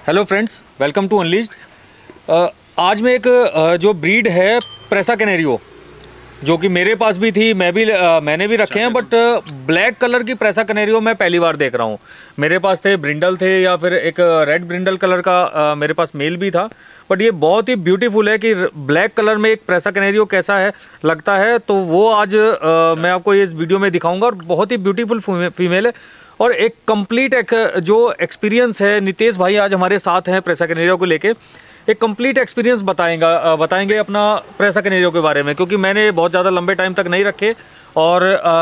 Hello friends, welcome to unleashed. आज मैं एक जो ब्रीड है प्रेसा कैनेरियो, जो कि मेरे पास भी थी, मैंने भी रखे हैं, बट ब्लैक कलर की प्रेसा कैनेरियो मैं पहली बार देख रहा हूँ। मेरे पास थे ब्रिंडल थे या फिर एक रेड ब्रिंडल कलर का मेरे पास मेल भी था, बट ये बहुत ही ब्यूटीफुल है कि ब्लैक कलर में एक प्रेसा कैनेरियो कैसा है लगता है, तो वो आज मैं आपको इस वीडियो में दिखाऊंगा। और बहुत ही ब्यूटीफुल फीमेल है और एक कंप्लीट एक जो एक्सपीरियंस है। नितेश भाई आज हमारे साथ हैं प्रेसा कैनेरियो को लेके, एक कंप्लीट एक्सपीरियंस बताएंगे अपना प्रेसा कैनेरियो के बारे में, क्योंकि मैंने बहुत ज़्यादा लंबे टाइम तक नहीं रखे। और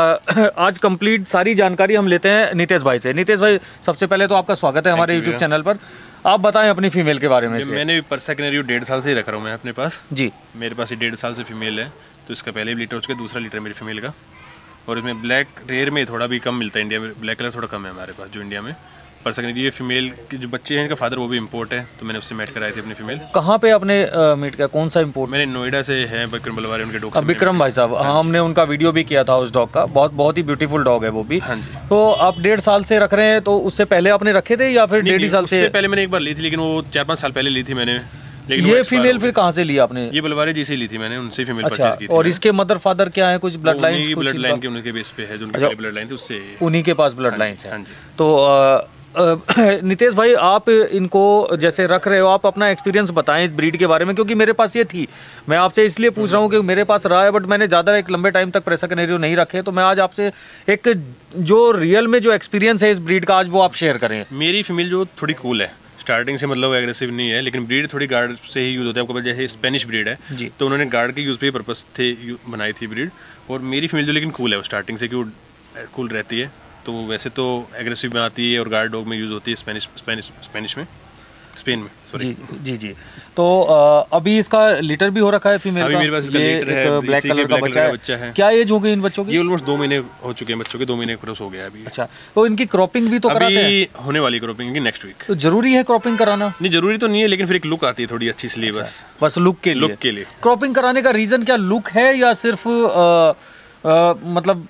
आज कंप्लीट सारी जानकारी हम लेते हैं नितेश भाई से। नितेश भाई, सबसे पहले तो आपका स्वागत है हमारे यूट्यूब चैनल पर। आप बताएं अपनी फीमेल के बारे में। मैंने भी प्रेसा कैनेरियो 1.5 साल से ही रख रहा हूँ मैं अपने पास जी। मेरे पास ये 1.5 साल से फीमेल है, तो इसका पहले भी लीटर हो चुका है, दूसरा लीटर मेरी फीमेल का। और इसमें ब्लैक रेयर में थोड़ा भी कम मिलता है, इंडिया में ब्लैक कलर थोड़ा कम है हमारे पास जो इंडिया में। प्रेसा कैनेरियो ये फीमेल के जो बच्चे हैं इनका फादर वो भी इंपोर्ट है, तो मैंने उससे मेट कराई थी अपनी फीमेल। कहाँ पे आपने मीट किया, कौन सा इंपोर्ट? मैंने नोएडा से है, विक्रम बलवारी उनके डॉग। विक्रम भाई साहब, हमने उनका वीडियो भी किया था उस डॉग का, बहुत ही ब्यूटीफुल डॉग है वो भी। हाँ जी। तो आप 1.5 साल से रख रहे हैं, तो उससे पहले आपने रखे थे या फिर 1.5 साल से? पहले मैंने एक बार ली थी, लेकिन वो 4-5 साल पहले ली थी मैंने। लेकिन ये फीमेल फिर कहाँ से ली आपने? ये बलवारी जी से ली थी मैंने, उनसे फीमेल अच्छा, परचेज की थी। और इसके मदर फादर क्या है, कुछ ब्लड लाइन? ब्लड लाइन के उनके बेस पे है, जो उनकी ब्लड लाइन थी उससे उन्हीं के पास ब्लड लाइन है। हाँ जी। तो नितेश भाई, आप इनको जैसे रख रहे हो, आप अपना एक्सपीरियंस बताएं इस ब्रीड के बारे में, क्योंकि मेरे पास ये थी। मैं आपसे इसलिए पूछ रहा हूँ कि मेरे पास रहा है, बट मैंने ज़्यादा एक लंबे टाइम तक प्रेसा कैनेरियो नहीं रखे, तो मैं आज आपसे एक जो रियल में जो एक्सपीरियंस है इस ब्रीड का, आज वो आप शेयर करें। मेरी फीमेल जो थोड़ी कूल है, स्टार्टिंग से मतलब एग्रेसिव नहीं है, लेकिन ब्रीड थोड़ी गार्ड से ही यूज होता है। आपको जैसे स्पेनिश ब्रीड है जी, तो उन्होंने गार्ड के यूज पे पर्पस थे बनाई थी ब्रीड। और मेरी फीमेल जो लेकिन कूल है, वो स्टार्टिंग से क्यों कूल रहती है, तो वैसे तो एग्रेसिव में आती है और गार्ड डॉग में यूज होती है, स्पेन में सॉरी। जी जी। तो अभी इसका लीटर भी हो रखा है फीमेल का? मेरे पास इसका लीटर है, ब्लैक कलर का बच्चा है। क्या एज हो गई इन बच्चों की? ये ऑलमोस्ट 2 महीने हो चुके हैं बच्चों के, 2 महीने क्रॉस हो गया अभी। अच्छा, तो इनकी क्रॉपिंग भी तो कराते हैं? अभी होने वाली क्रॉपिंग नेक्स्ट वीक। तो जरूरी है क्रॉपिंग कराना? नहीं, जरूरी तो नहीं है, लेकिन फिर एक लुक आती है थोड़ी अच्छी, इसलिए बस लुक के लिए क्रॉपिंग कराने का रीजन क्या लुक है, या सिर्फ मतलब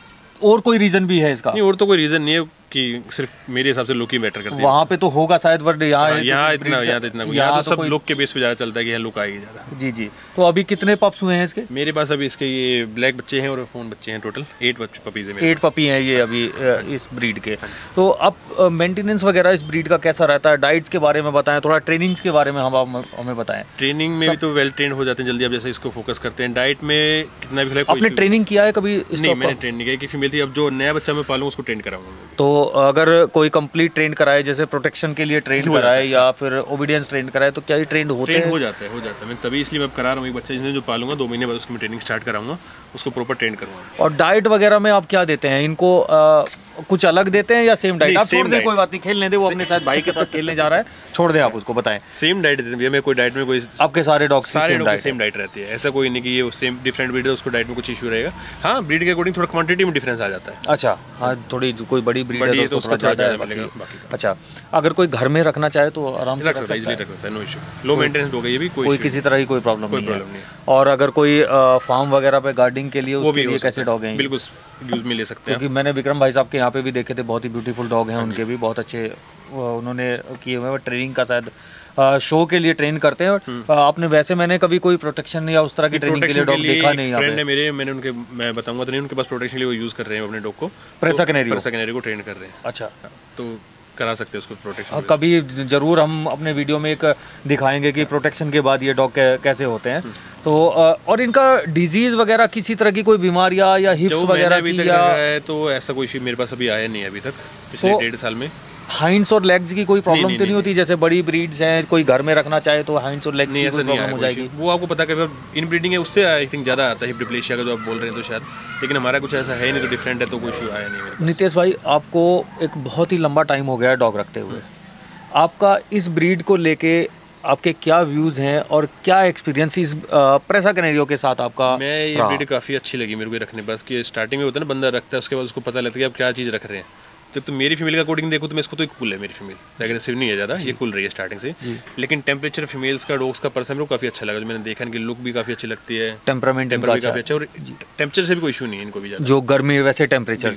और कोई रीजन भी है इसका? नहीं, और तो कोई रीजन नहीं है कि सिर्फ मेरे हिसाब से लुक ही मैटर करती है। वहाँ पे तो होगा शायद, बट यहाँ इतना यहाँ तो सब लुक के बेस पे ज्यादा चलता है कि यहाँ लुक आएगी ज्यादा। जी जी। तो अभी कितने पप्स हुए हैं इसके? मेरे पास अभी इसके ये ब्लैक बच्चे हैं और फोन बच्चे हैं, टोटल 8 पपीज हैं। 8 पपी हैं ये अभी इस ब्रीड के। तो अब मेंटेनेंस वगैरह इस ब्रीड का कैसा रहता है? डाइट्स के बारे में बताएं, थोड़ा ट्रेनिंग्स के बारे में हमें बताएं। ट्रेनिंग में भी तो वेल ट्रेंड हो जाते हैं जल्दी, अब जैसे इसको फोकस करते हैं। डाइट में कितना भी आपने ट्रेनिंग किया है कभी? नहीं, मैंने ट्रेन नहीं किया कि फीमेल थी, अब जो नया बच्चा मैं पालूंगा उसको ट्रेन कराऊंगा। तो अगर कोई कंप्लीट ट्रेन कराए, जैसे प्रोटेक्शन के लिए ट्रेन कराए या फिर ओबीडियंस ट्रेन कराए, तो क्या ये ट्रेंड होते हैं? हो जाता है मैं तभी इसलिए मैं करा रहा हूँ। एक बच्चा जिसने जो पालूंगा 2 महीने बाद उसकी मैं ट्रेनिंग स्टार्ट कराऊंगा, उसको प्रॉपर ट्रेन करूंगा। और डाइट वगैरह में आप क्या देते हैं इनको? कुछ अलग देते हैं या सेम डाइट? आप छोड़ दें, कोई बात नहीं, खेलने दे, वो अपने साथ भाई के साथ खेलने जा रहा है, छोड़ दें, आप उसको बताएं। सेम डाइट देते हैं, कोई डाइट में कोई, आपके सारे डॉग सेम डाइट रहती है, ऐसा कोई नहीं कि ये सेम डिफरेंट ब्रीड है उसको डाइट में कुछ इशू रहेगा। हाँ, ब्रीड के अकॉर्डिंग थोड़ा क्वांटिटी में डिफरेंस आ जाता है। अच्छा, हाँ, थोड़ी कोई बड़ी ब्रीड है तो उसका ज़्यादा है। अच्छा, अगर कोई घर में रखना चाहे तो आराम से रख सकता है, नो इशू। लो मेंटेनेंस हो गई, ये भी कोई किसी तरह की कोई प्रॉब्लम नहीं है। और अगर कोई फार्म वगैरह पे गार्डनिंग के लिए, उसके लिए कैसे डॉग हैं? बिल्कुल यूज में ले सकते हैं, क्योंकि मैंने विक्रम भाई साहब के यहाँ पे भी देखे थे, बहुत ही ब्यूटीफुल डॉग हैं उनके भी, बहुत अच्छे उन्होंने किए हुए। ट्रेनिंग का शायद शो के लिए ट्रेन करते हैं। आपने वैसे मैंने कभी कोई प्रोटेक्शन या उस तरह की ट्रेनिंग के लिए डॉग देखा नहीं है। फ्रेंड है मेरे, मैंने उनके, मैं बताऊंगा तो नहीं, उनके पास प्रोटेक्शन के लिए वो यूज कर रहे हैं अपने डॉग को, प्रेसा कैनेरियो को ट्रेन कर रहे हैं। अच्छा, तो करा सकते हैं उसको प्रोटेक्शन। कभी जरूर हम अपने वीडियो में एक दिखाएंगे कि प्रोटेक्शन के बाद ये डॉग कैसे होते हैं। तो और इनका डिजीज वगैरह, किसी तरह की कोई बीमारियां या हिप्स वगैरह की, या तो ऐसा कोई इशू मेरे पास अभी आया नहीं अभी तक, पिछले 1.5 साल में। हाइंड्स और लेग्स की कोई प्रॉब्लम तो नहीं होती? जैसे बड़ी ब्रीड्स हैं, कोई घर में रखना चाहे तो हाइंड्स और लेग्स की कोई प्रॉब्लम हो जाएगी? वो आपको पता है कि इन ब्रीडिंग है, उससे आई थिंक ज़्यादा आता है हिप डिप्लेशिया का जो आप बोल रहे हैं, तो शायद, लेकिन हमारा कुछ ऐसा है नहीं, तो डिफरेंट है, तो कोई इशू आया नहीं। नितेश भाई, आपको एक बहुत ही लंबा टाइम हो गया है डॉग रखते हुए, आपका इस ब्रीड को लेके आपके क्या व्यूज़ हैं और क्या एक्सपीरियंस इस प्रेसा कैनेरियो के साथ आपका? मैं ये ब्रीड काफ़ी अच्छी लगी मेरे को रखने, बस कि स्टार्टिंग में होता है ना, बंदा रखता है, उसके बाद उसको पता लगता है कि आप क्या चीज़ रख रहे हैं। तो मेरी फीमेल का अकॉर्डिंग देखो तो मैं इसको तो कूल है, मेरी फीमेल एग्रेसिव नहीं है ज़्यादा, ये कूल रही है स्टार्टिंग से। लेकिन टेम्परेचर फीमेल्स का, डॉग्स का पर्सन मेरे को काफ़ी अच्छा लगा, जो मैंने देखा, इनकी लुक भी काफ़ी अच्छी लगती है, टेम्परामेंट काफ़ी अच्छा, और टेम्परेचर से भी कोई इशू नहीं है इनको भी ज़्यादा, जो गर्मी वैसे टेम्परेचर से।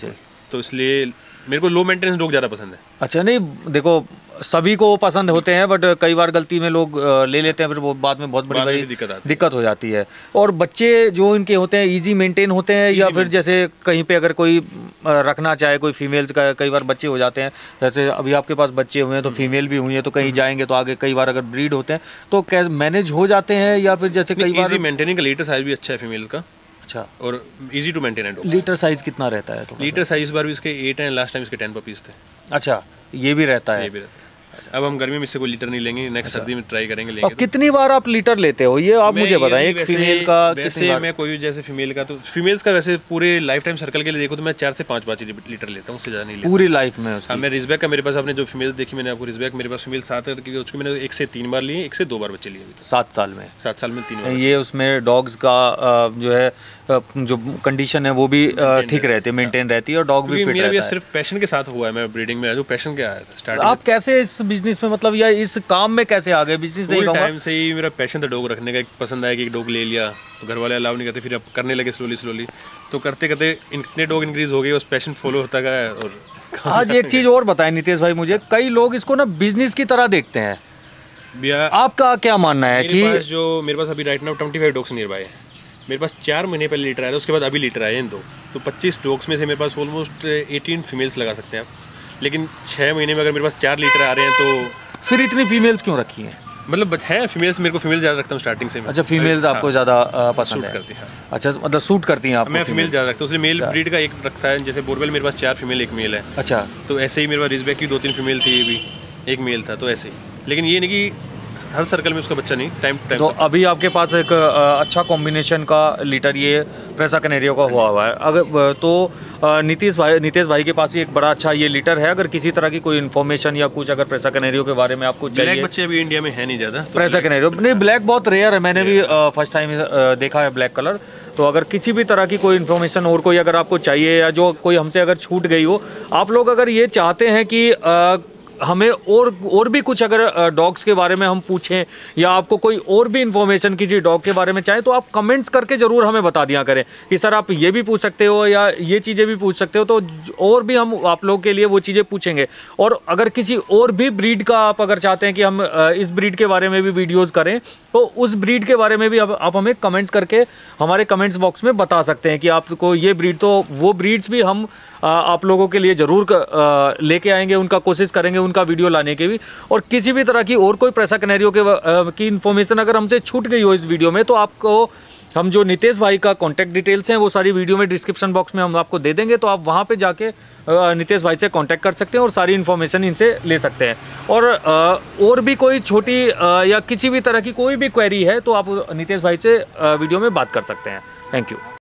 तो इसलिए मेरे को लो मेंटेनेंस डॉग ज़्यादा पसंद है। अच्छा, नहीं देखो सभी को पसंद होते हैं, बट कई बार गलती में लोग ले लेते हैं, फिर वो बाद में बहुत बड़ी दिक्कत हो जाती है। और बच्चे जो इनके होते हैं इजी मेंटेन होते हैं, या फिर जैसे कहीं पे अगर कोई रखना चाहे, कोई फीमेल्स का कई बार बच्चे हो जाते हैं, जैसे अभी आपके पास बच्चे हुए हैं तो फीमेल भी हुई है, तो कहीं जाएंगे तो आगे कई बार अगर ब्रीड होते हैं तो कैसे मैनेज हो जाते हैं, या फिर जैसे कई बार मेंटेनिंग का लीटर साइज भी अच्छा है फीमेल का। अच्छा, और इजी टू मेंटेन है। लीटर साइज कितना रहता है? तो लीटर साइज बार भी इसके 8 हैं, लास्ट टाइम इसके 10 पपीज थे। अच्छा, ये भी रहता है। अब हम गर्मी में इससे कोई लीटर नहीं लेंगे, नेक्स्ट सर्दी में ट्राई करेंगे लेंगे। कितनी बार आप लीटर लेते हो ये आप मुझे बताएं? एक फीमेल का वैसे मैं कोई जैसे फीमेल का, तो फीमेल्स का वैसे पूरे लाइफ टाइम सर्कल के लिए देखो तो मैं 4 से 5 लीटर लेता हूँ, उससे ज़्यादा नहीं लेता पूरी लाइफ में। हाँ, मैं रिजबैक का मेरे पास, आपने जो फीमेल देखी मैंने आपको रिजबैक, मेरे पास फीमेल 7 है, उसको मैंने 1 से 3 बार लिए, 1 से 2 बार बच्चे लिए 7 साल में। 7 साल में 3 बार। ये उसमें डॉग्स का जो है जो कंडीशन है वो भी ठीक रहती है, मेंटेन रहती है, और डॉग भी फिट रहता है। मेरा सिर्फ पैशन के साथ हुआ है, मैं ब्रीडिंग में जो पैशन के आया था स्टार्टिंग। आप कैसे इस बिजनेस में, मतलब या इस काम में कैसे आ गए? बिजनेस नहीं कहूँगा, टाइम से ही मेरा पैशन था डॉग रखने का। एक पसंद आया कि एक डॉग ले लिया, तो घर वाले अलाउ नहीं करते, फिर अब करने लगे स्लोली, तो करते करते इतने डॉग इंक्रीज हो गए, उस पैशन फॉलो होता गया। और आज एक चीज और बताएं नितेश भाई मुझे, कई लोग इसको ना बिजनेस की तरह देखते हैं, आपका क्या मानना है? कि मेरे पास अभी right now 25 dogs nearby है। मेरे पास 4 महीने पहले लीटर आया था, उसके बाद अभी लीटर आए इन 2, तो 25 डॉग्स में से मेरे पास ऑलमोस्ट 18 फीमेल्स लगा सकते हैं आप। लेकिन 6 महीने में अगर मेरे पास 4 लीटर आ रहे हैं तो फिर इतनी फीमेल्स क्यों रखी हैं? मतलब है फीमेल्स, मेरे को फीमेल ज़्यादा रखता हूँ स्टार्टिंग से। अच्छा, फीमेल्स आपको ज़्यादा पसंद है? करती है। अच्छा, मतलब सूट करती हैं आप? मैं फीमेल ज़्यादा रखता हूँ, उसलिए मेल ब्रीड का एक रखता है। जैसे बोरवेल मेरे पास 4 फीमेल 1 मेल है। अच्छा, तो ऐसे ही मेरे पास रिजबैक की 2-3 फीमेल थी, ये भी 1 मेल था, तो ऐसे ही। लेकिन ये नहीं कि हर सर्कल में उसका बच्चा नहीं, टाइम तो अभी आपके पास एक अच्छा कॉम्बिनेशन का लीटर ये प्रेसा कैनेरियो का हुआ है। अगर तो नितेश भाई के पास भी एक बड़ा अच्छा ये लीटर है। अगर किसी तरह की कोई इन्फॉर्मेशन या कुछ अगर प्रेसा कैनेरियो के बारे में आपको चाहिए, ब्लैक बच्चे अभी इंडिया में है नहीं ज़्यादा, तो प्रेसा कैनेरियो नहीं, ब्लैक बहुत रेयर है, मैंने भी फर्स्ट टाइम देखा है ब्लैक कलर। तो अगर किसी भी तरह की कोई इन्फॉर्मेशन और कोई अगर आपको चाहिए, या जो कोई हमसे अगर छूट गई हो, आप लोग अगर ये चाहते हैं कि हमें और भी कुछ अगर डॉग्स के बारे में हम पूछें, या आपको कोई और भी इन्फॉर्मेशन किसी डॉग के बारे में चाहे, तो आप कमेंट्स करके ज़रूर हमें बता दिया करें कि सर आप ये भी पूछ सकते हो या ये चीज़ें भी पूछ सकते हो, तो और भी हम आप लोग के लिए वो चीज़ें पूछेंगे। और अगर किसी और भी ब्रीड का आप अगर चाहते हैं कि हम इस ब्रीड के बारे में भी वीडियोज़ करें, तो उस ब्रीड के बारे में भी आप हमें कमेंट्स करके हमारे कमेंट्स बॉक्स में बता सकते हैं कि आपको ये ब्रीड, तो वो ब्रीड्स भी हम आप लोगों के लिए ज़रूर लेके आएंगे, उनका कोशिश करेंगे उनका वीडियो लाने के भी। और किसी भी तरह की और कोई प्रेसा कैनेरियो की इन्फॉर्मेशन अगर हमसे छूट गई हो इस वीडियो में, तो आपको हम जो नितेश भाई का कॉन्टैक्ट डिटेल्स हैं वो सारी वीडियो में डिस्क्रिप्शन बॉक्स में हम आपको दे देंगे, तो आप वहाँ पे जाके नितेश भाई से कांटेक्ट कर सकते हैं और सारी इन्फॉर्मेशन इनसे ले सकते हैं। और भी कोई छोटी या किसी भी तरह की कोई भी क्वेरी है तो आप नितेश भाई से वीडियो में बात कर सकते हैं। Thank you.